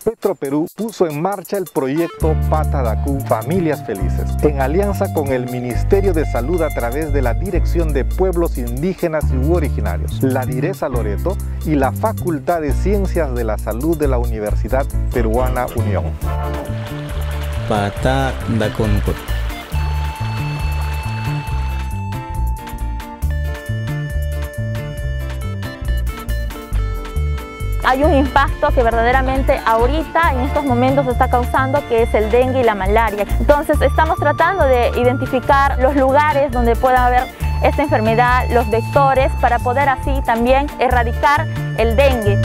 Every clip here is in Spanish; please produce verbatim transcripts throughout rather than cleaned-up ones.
Petroperú puso en marcha el proyecto Patadacú Familias Felices, en alianza con el Ministerio de Salud a través de la Dirección de Pueblos Indígenas y Originarios, la Direza Loreto y la Facultad de Ciencias de la Salud de la Universidad Peruana Unión. Patadacú. Hay un impacto que verdaderamente ahorita, en estos momentos, está causando, que es el dengue y la malaria. Entonces estamos tratando de identificar los lugares donde pueda haber esta enfermedad, los vectores, para poder así también erradicar el dengue.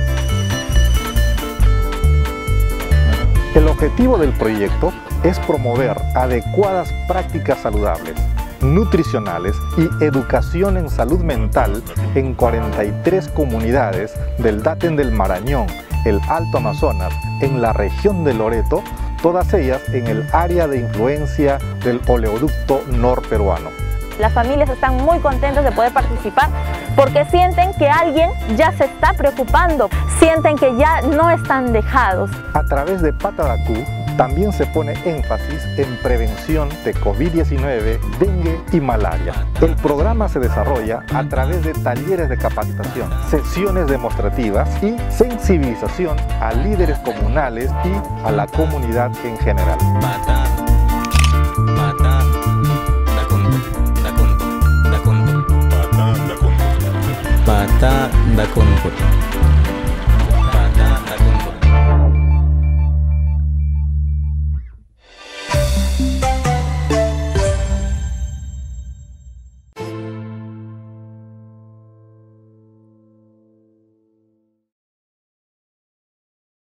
El objetivo del proyecto es promover adecuadas prácticas saludables, nutricionales y educación en salud mental en cuarenta y tres comunidades del Daten del Marañón, el Alto Amazonas, en la región de Loreto, todas ellas en el área de influencia del oleoducto norperuano. Las familias están muy contentas de poder participar porque sienten que alguien ya se está preocupando, sienten que ya no están dejados. A través de Patadacú también se pone énfasis en prevención de COVID diecinueve, dengue y malaria. El programa se desarrolla a través de talleres de capacitación, sesiones demostrativas y sensibilización a líderes comunales y a la comunidad en general. Patadacú.